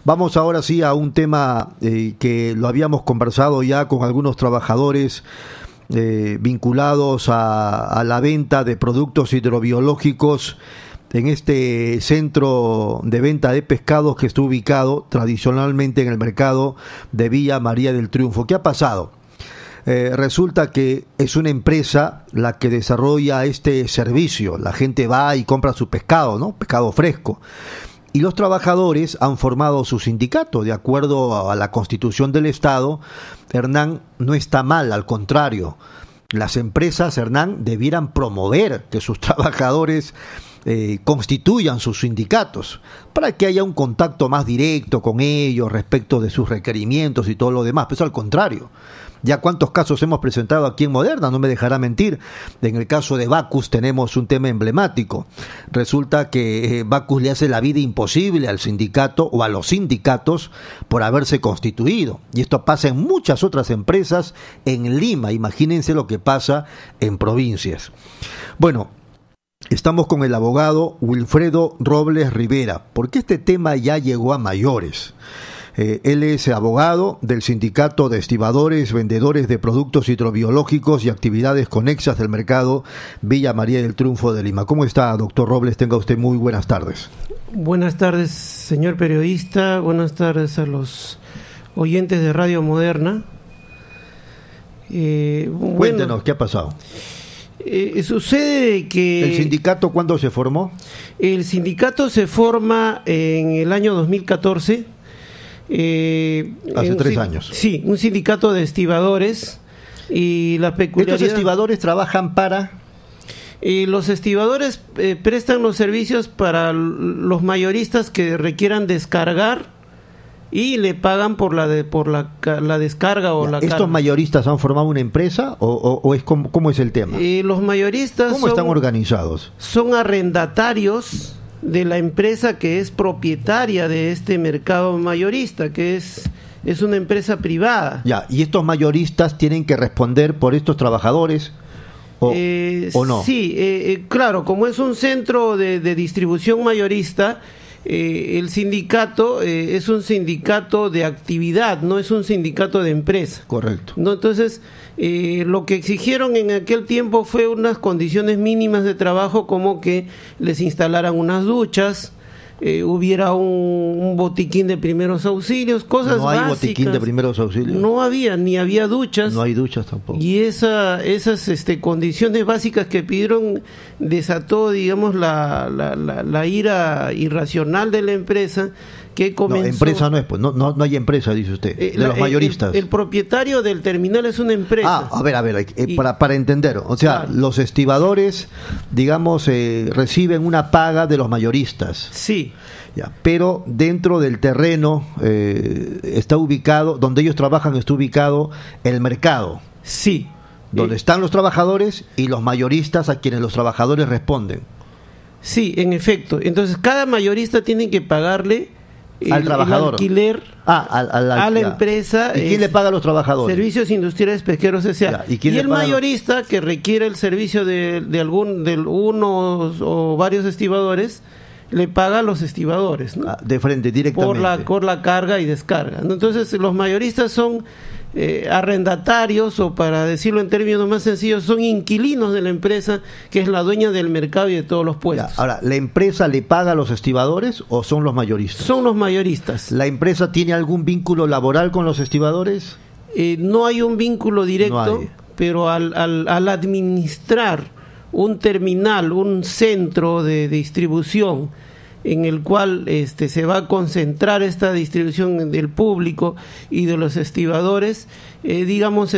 Vamos ahora sí a un tema que lo habíamos conversado ya con algunos trabajadores vinculados a la venta de productos hidrobiológicos en este centro de venta de pescados que está ubicado tradicionalmente en el mercado de Villa María del Triunfo. ¿Qué ha pasado? Resulta que es una empresa la que desarrolla este servicio. La gente va y compra su pescado, ¿no? Pescado fresco. Y los trabajadores han formado su sindicato. De acuerdo a la Constitución del Estado, Hernán, no está mal, al contrario. Las empresas, Hernán, debieran promover que sus trabajadores constituyan sus sindicatos para que haya un contacto más directo con ellos respecto de sus requerimientos y todo lo demás. Pero al contrario. Ya cuántos casos hemos presentado aquí en Moderna, no me dejará mentir. En el caso de Bacus tenemos un tema emblemático. Resulta que Bacus le hace la vida imposible al sindicato o a los sindicatos por haberse constituido. Y esto pasa en muchas otras empresas en Lima. Imagínense lo que pasa en provincias. Bueno, estamos con el abogado Wilfredo Robles Rivera, porque este tema ya llegó a mayores. Él es abogado del Sindicato de Estibadores, Vendedores de Productos Hidrobiológicos y Actividades Conexas del Mercado Villa María del Triunfo de Lima. ¿Cómo está, doctor Robles? Tenga usted muy buenas tardes. Buenas tardes, señor periodista. Buenas tardes a los oyentes de Radio Moderna. Cuéntenos, ¿qué ha pasado? Sucede que... ¿El sindicato cuándo se formó? El sindicato se forma en el año 2014. Hace 3 años. Sí, un sindicato de estibadores. Y la peculiaridad... ¿Estos estibadores trabajan para...? Los estibadores prestan los servicios para los mayoristas que requieran descargar y le pagan por la descarga o la carga. ¿Estos mayoristas han formado una empresa o es cómo es el tema? Los mayoristas ¿Cómo están organizados? Son arrendatarios de la empresa que es propietaria de este mercado mayorista, que es una empresa privada. Ya, ¿y estos mayoristas tienen que responder por estos trabajadores o no? Sí, claro, como es un centro de distribución mayorista, el sindicato es un sindicato de actividad, no es un sindicato de empresa. Correcto. ¿No? Entonces, lo que exigieron en aquel tiempo fue unas condiciones mínimas de trabajo, como que les instalaran unas duchas, hubiera un botiquín de primeros auxilios, cosas básicas. No hay botiquín de primeros auxilios. No había, ni había duchas. No hay duchas tampoco. Y esas condiciones básicas que pidieron desató, digamos, la ira irracional de la empresa, que comenzó... No, empresa no es, pues, no hay empresa, dice usted, de los mayoristas. El propietario del terminal es una empresa. A ver, para entender, o sea, claro, los estibadores, digamos, reciben una paga de los mayoristas. Sí. Ya, pero dentro del terreno está ubicado, donde ellos trabajan está ubicado el mercado. Sí. Donde están los trabajadores y los mayoristas a quienes los trabajadores responden. Sí, en efecto. Entonces, cada mayorista tiene que pagarle al trabajador, el alquiler a la empresa. ¿Y quién le paga a los trabajadores? Servicios Industriales Pesqueros S.A. ¿Y el mayorista que requiere el servicio de unos o varios estibadores le paga a los estibadores, ¿no? De frente, directamente. Por la carga y descarga, ¿no? Entonces, los mayoristas son arrendatarios, o para decirlo en términos más sencillos, son inquilinos de la empresa, que es la dueña del mercado y de todos los puestos. Ya, ahora, ¿la empresa le paga a los estibadores o son los mayoristas? Son los mayoristas. ¿La empresa tiene algún vínculo laboral con los estibadores? No hay un vínculo directo, pero al administrar un terminal, un centro de distribución, en el cual se va a concentrar esta distribución del público y de los estibadores, digamos,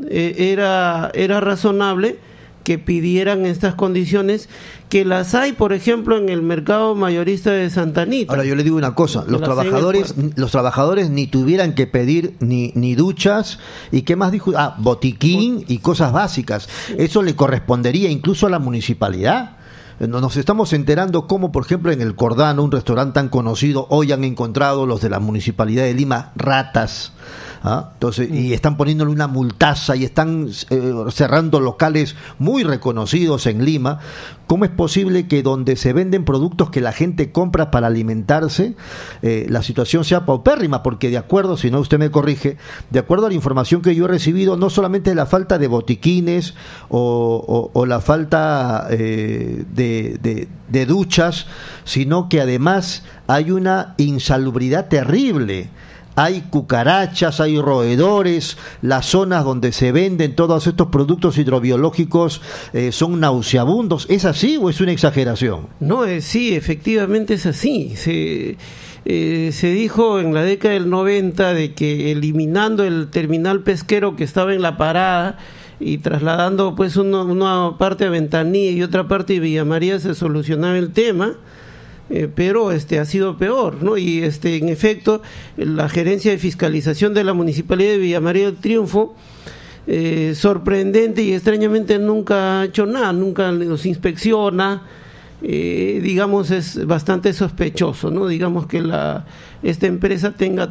era razonable que pidieran estas condiciones, que las hay, por ejemplo, en el mercado mayorista de Santa Anita. Ahora, yo le digo una cosa, los trabajadores ni tuvieran que pedir ni duchas, y qué más dijo, botiquín y cosas básicas. Eso le correspondería incluso a la municipalidad. Nos estamos enterando cómo, por ejemplo, en el Cordano, un restaurante tan conocido, hoy han encontrado los de la Municipalidad de Lima ratas. Entonces, y están poniéndole una multaza y están cerrando locales muy reconocidos en Lima ¿cómo es posible que donde se venden productos que la gente compra para alimentarse, la situación sea paupérrima? Porque de acuerdo, si no usted me corrige, de acuerdo a la información que yo he recibido, no solamente es la falta de botiquines o la falta de duchas, sino que además hay una insalubridad terrible. Hay cucarachas, hay roedores, las zonas donde se venden todos estos productos hidrobiológicos son nauseabundos. ¿Es así o es una exageración? No, sí, efectivamente es así. Se dijo en la década del 90 de que eliminando el terminal pesquero que estaba en La Parada y trasladando pues una parte a Ventanilla y otra parte de Villa María se solucionaba el tema. Pero ha sido peor, ¿no? Y en efecto, la gerencia de fiscalización de la Municipalidad de Villa María del Triunfo, sorprendente y extrañamente nunca ha hecho nada, nunca los inspecciona, digamos, es bastante sospechoso, ¿no? Digamos que esta empresa tenga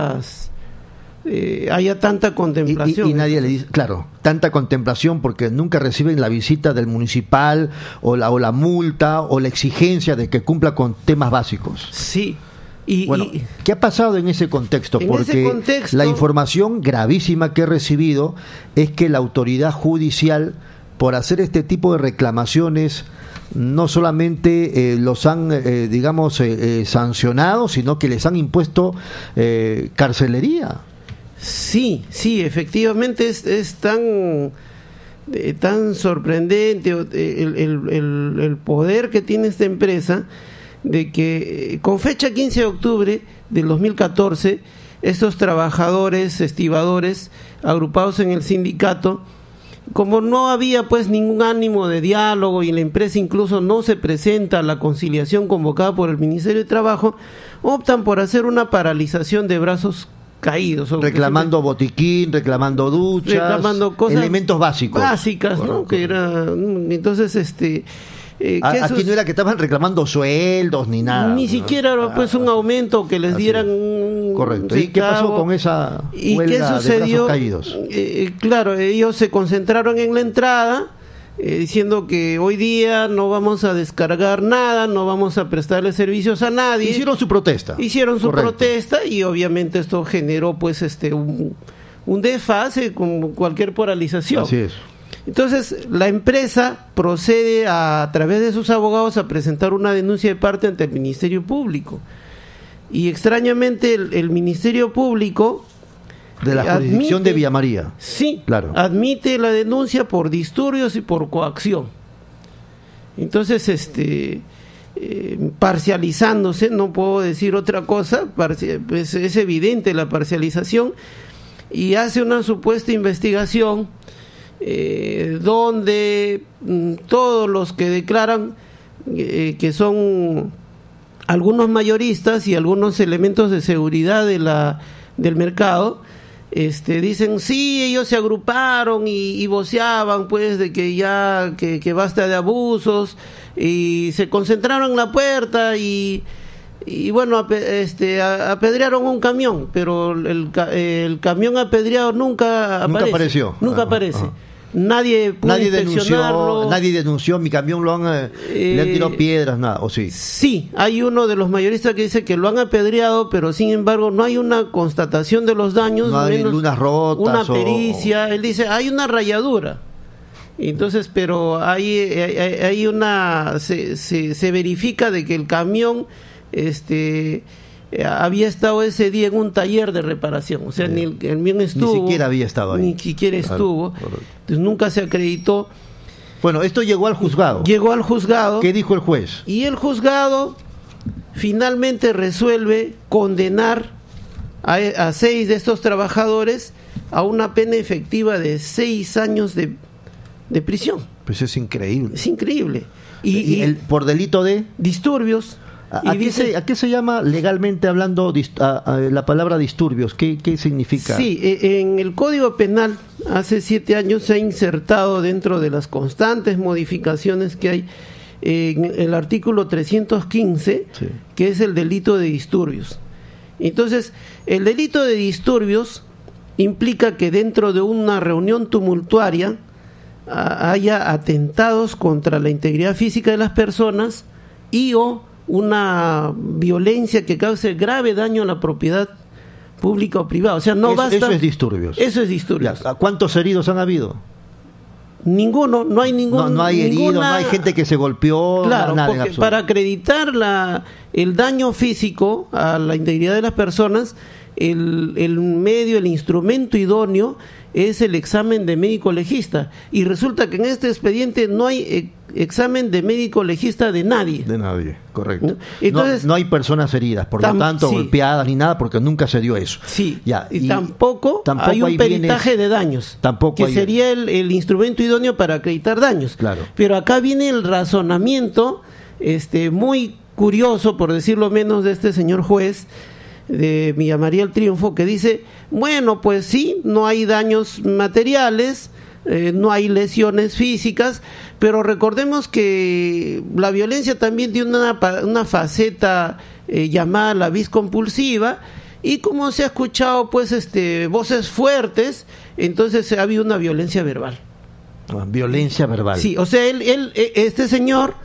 haya tanta contemplación. Y nadie le dice, claro, tanta contemplación porque nunca reciben la visita del municipal o la multa o la exigencia de que cumpla con temas básicos. Sí. ¿Qué ha pasado en ese contexto? Porque la información gravísima que he recibido es que la autoridad judicial, por hacer este tipo de reclamaciones, no solamente los han, sancionado, sino que les han impuesto carcelería. Sí, efectivamente es tan sorprendente el poder que tiene esta empresa, de que con fecha 15 de octubre del 2014, estos trabajadores estibadores agrupados en el sindicato, como no había pues ningún ánimo de diálogo y la empresa incluso no se presenta a la conciliación convocada por el Ministerio de Trabajo, optan por hacer una paralización de brazos caídos. Reclamando botiquín, reclamando duchas, reclamando cosas elementos básicos. Básicas, ¿no? Correcto. Que era, entonces, aquí no era que estaban reclamando sueldos ni nada. Ni siquiera era pues un aumento que les dieran un correcto. centavo. ¿Y qué pasó con esa huelga de brazos caídos? Claro, ellos se concentraron en la entrada, diciendo que hoy día no vamos a descargar nada, no vamos a prestarle servicios a nadie. Hicieron su protesta. Protesta y obviamente esto generó pues un desfase como cualquier paralización. Así es. Entonces la empresa procede a través de sus abogados a presentar una denuncia de parte ante el Ministerio Público. Y extrañamente el Ministerio Público de la jurisdicción de Villa María. Sí, claro. Admite la denuncia por disturbios y por coacción. Entonces, parcializándose, no puedo decir otra cosa, pues es evidente la parcialización, y hace una supuesta investigación donde todos los que declaran que son algunos mayoristas y algunos elementos de seguridad del mercado, dicen sí, ellos se agruparon y voceaban pues de que ya que basta de abusos, y se concentraron en la puerta y bueno, apedrearon un camión, pero el camión apedreado nunca apareció. Aparece. Nadie pudo inspeccionarlo. Nadie denunció, mi camión le han tirado piedras, nada, ¿o sí? Sí, hay uno de los mayoristas que dice que lo han apedreado, pero sin embargo no hay una constatación de los daños, no hay unas rotas, una pericia. Él dice, hay una rayadura. Entonces, pero hay una, se verifica de que el camión había estado ese día en un taller de reparación, o sea, ni el camión estuvo, ni siquiera había estado ahí, ni siquiera estuvo, entonces nunca se acreditó. Bueno, esto llegó al juzgado. ¿Qué dijo el juez? Y el juzgado finalmente resuelve condenar a 6 de estos trabajadores a una pena efectiva de 6 años de prisión. Pues es increíble. Es increíble. ¿Y por delito de? Disturbios. ¿A qué se llama legalmente hablando la palabra disturbios? ¿Qué significa? Sí, en el Código Penal hace 7 años se ha insertado dentro de las constantes modificaciones que hay en el artículo 315, sí, que es el delito de disturbios. Entonces, el delito de disturbios implica que dentro de una reunión tumultuaria haya atentados contra la integridad física de las personas y o una violencia que cause grave daño a la propiedad pública o privada. O sea, no basta... Eso es disturbios. Eso es disturbios. Ya, ¿cuántos heridos han habido? Ninguno, no hay ningún... No hay heridos, no hay gente que se golpeó. Claro, nada porque para acreditar el daño físico a la integridad de las personas, el medio, el instrumento idóneo es el examen de médico legista. Y resulta que en este expediente no hay examen de médico legista de nadie. De nadie, correcto. Entonces, no hay personas heridas, por lo tanto, sí, golpeadas ni nada, porque nunca se dio eso. Sí, ya, y tampoco hay un peritaje de daños, que sería el instrumento idóneo para acreditar daños. Claro. Pero acá viene el razonamiento muy curioso, por decirlo menos, de este señor juez de Villa María el Triunfo, que dice, bueno, pues sí, no hay daños materiales, no hay lesiones físicas, pero recordemos que la violencia también tiene una faceta llamada la vis compulsiva, y como se ha escuchado pues voces fuertes, entonces ha habido una violencia verbal. Violencia verbal. Sí, o sea, este señor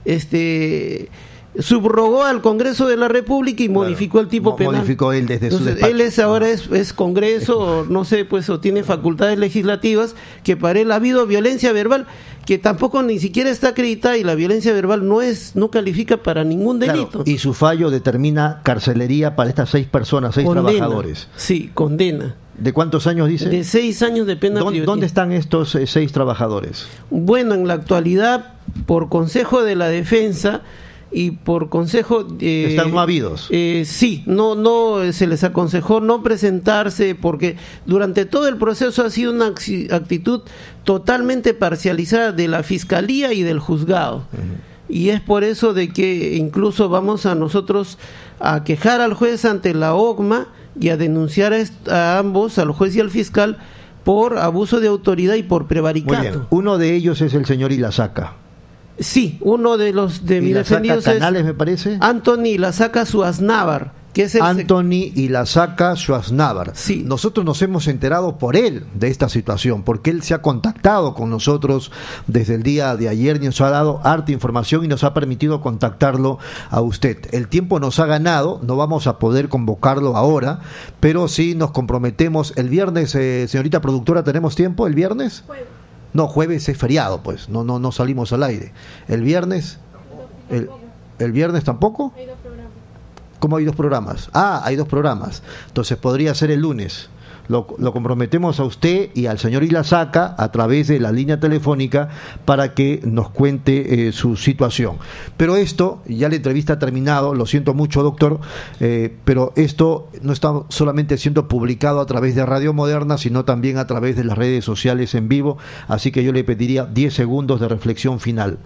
subrogó al Congreso de la República y modificó el tipo penal. Modificó él desde su despacho. Él ahora es Congreso, o no sé, pues, o tiene facultades legislativas, que para él ha habido violencia verbal que tampoco ni siquiera está acreditada, y la violencia verbal no califica para ningún delito. Claro, y su fallo determina carcelería para estas 6 personas, 6 trabajadores. Sí, condena. ¿De cuántos años dice? De 6 años de pena privativa. ¿Dónde están estos 6 trabajadores? Bueno, en la actualidad, por consejo de la defensa y por consejo... ¿Están no habidos? Sí, no se les aconsejó no presentarse, porque durante todo el proceso ha sido una actitud totalmente parcializada de la Fiscalía y del juzgado. Y es por eso de que incluso vamos a nosotros a quejar al juez ante la OCMA y a denunciar a ambos, al juez y al fiscal, por abuso de autoridad y por prevaricato. Muy bien. Uno de ellos es el señor Ilazaca. Sí, uno de los de mis defendidos Canales, me parece. Anthony Ilazaca Schwarzenegger, que es el Anthony Ilazaca Schwarzenegger. Sí. Nosotros nos hemos enterado por él de esta situación, porque él se ha contactado con nosotros desde el día de ayer, y nos ha dado harta información y nos ha permitido contactarlo a usted. El tiempo nos ha ganado, no vamos a poder convocarlo ahora, pero sí nos comprometemos. El viernes, señorita productora, ¿tenemos tiempo el viernes? No, jueves es feriado, pues, no salimos al aire. ¿El viernes? ¿El viernes tampoco? Hay 2 programas. ¿Cómo hay 2 programas? Ah, hay 2 programas. Entonces podría ser el lunes. Lo comprometemos a usted y al señor Ilazaca a través de la línea telefónica para que nos cuente su situación. Pero esto, ya la entrevista ha terminado, lo siento mucho, doctor, pero esto no está solamente siendo publicado a través de Radio Moderna, sino también a través de las redes sociales en vivo, así que yo le pediría 10 segundos de reflexión final.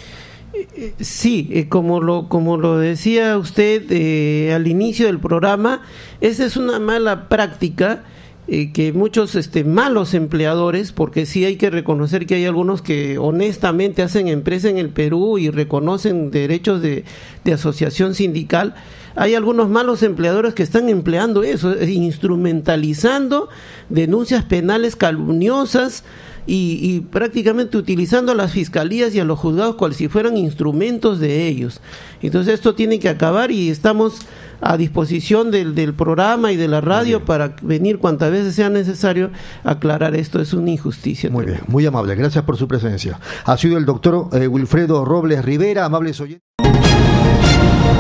Sí, como lo decía usted al inicio del programa, esa es una mala práctica que muchos malos empleadores, porque sí hay que reconocer que hay algunos que honestamente hacen empresa en el Perú y reconocen derechos de asociación sindical. Hay algunos malos empleadores que están empleando eso, instrumentalizando denuncias penales calumniosas y prácticamente utilizando a las fiscalías y a los juzgados cual si fueran instrumentos de ellos. Entonces esto tiene que acabar, y estamos a disposición del programa y de la radio para venir cuantas veces sea necesario a aclarar esto. Es una injusticia. Muy bien, muy amable, gracias por su presencia. Ha sido el doctor Wilfredo Robles Rivera, amables oyentes.